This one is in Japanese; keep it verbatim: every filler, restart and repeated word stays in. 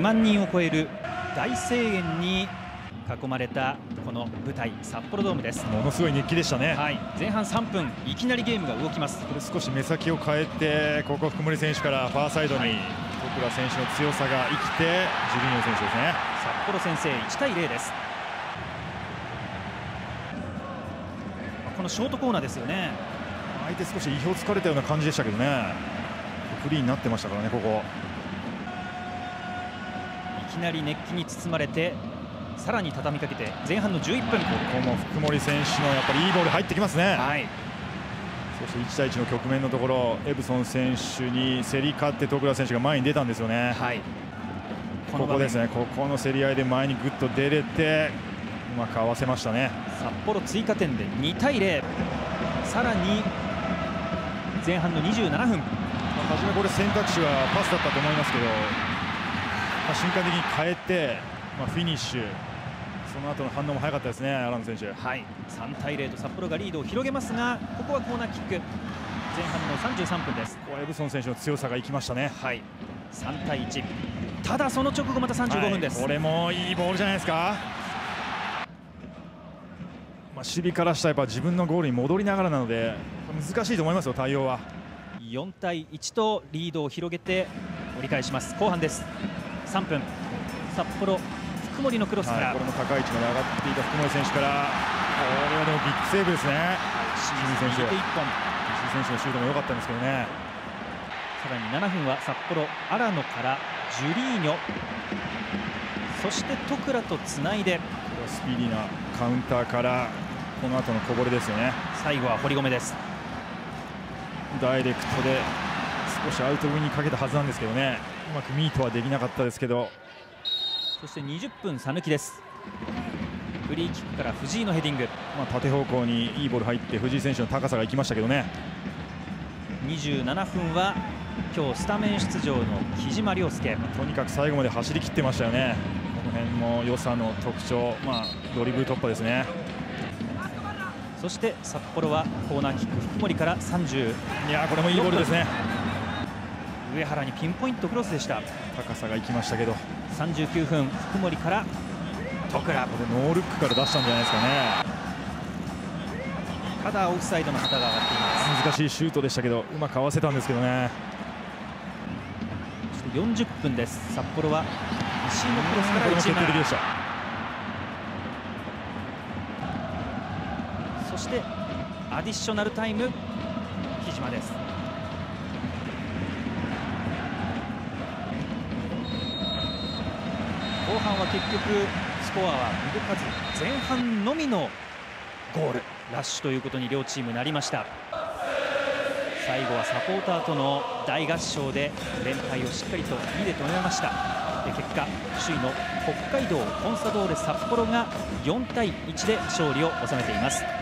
にまんにんを超える大声援に囲まれたこの舞台札幌ドームです。 ものすごい熱気でしたね。 はい、前半さんぷんいきなりゲームが動きます。 これ少し目先を変えて、ここ福森選手からファーサイドに、はい、徳倉選手の強さが生きてジュリーノ選手ですね。 札幌先制いちたいゼロです。このショートコーナーですよね。 相手少し意表つかれたような感じでしたけどね。フリーになってましたからね。ここいきなり熱気に包まれてさらに畳みかけて前半のじゅういっぷん、ここも福森選手のやっぱりいいボール入ってきますね。 はい、 そしていちたいいちの局面のところ、エブソン選手に競り勝って徳倉選手が前に出たんですよね。 はい、 ここですね。ここの競り合いで前にぐっと出れてうまく合わせましたね。 札幌追加点でにたいゼロ、さらに前半のにじゅうななふん、まあ、初めこれ選択肢はパスだったと思いますけど、まあ、瞬間的に変えて、まあ、フィニッシュ、その後の反応も早かったですね、アラン選手。 はい、さんたいゼロと札幌がリードを広げますが、ここはコーナーキック、前半のさんじゅうさんぷんです。 ここはエブソン選手の強さが生きましたね。 はい、さんたいいち、ただその直後またさんじゅうごふんです。 はい、これもいいボールじゃないですか。まあ、守備からしたらやっぱ自分のゴールに戻りながらなので難しいと思いますよ、対応は。 よんたいいちとリードを広げて折り返します。後半です。さんぷん、札幌福森のクロスから、はい、 これも高い位置まで上がっていた福森選手から、これはでもビッグセーブですね。清水選手、石井選手のシュートも良かったんですけどね。 さらにななふんは札幌荒野からジュリーニョ、そして徳倉とつないで、 スピーディーなカウンターからこの後のこぼれですよね。 最後は堀米です。 ダイレクトで少しアウト上にかけたはずなんですけどね、うまくミートはできなかったですけど。 そしてにじゅっぷんさぬきです。フリーキックから藤井のヘディング、 まあ、縦方向にいいボール入って藤井選手の高さが生きましたけどね。 にじゅうななふんは今日スタメン出場の木島良介、 とにかく最後まで走り切ってましたよね。この辺の良さの特徴、まあ、ドリブル突破ですね。 そして札幌はコーナーキック福森からさんじゅう、 いやこれもいいボールですね。 上原にピンポイントクロスでした。 高さが生きましたけど。 さんじゅうきゅうふん、福森から徳倉、 これノールックから出したんじゃないですかね。 ただオフサイドの旗が上がっています。 難しいシュートでしたけどうまく合わせたんですけどね。 そしてよんじゅっぷんです。札幌は石井のクロスからいちまん、 決定的でした。 そしてアディショナルタイム、木島です。後半は結局スコアは動かず、前半のみのゴールラッシュということに両チームなりました。最後はサポーターとの大合唱で連敗をしっかりとにで止めました。で結果、首位の北海道コンサドーレ札幌がよんたいいちで勝利を収めています。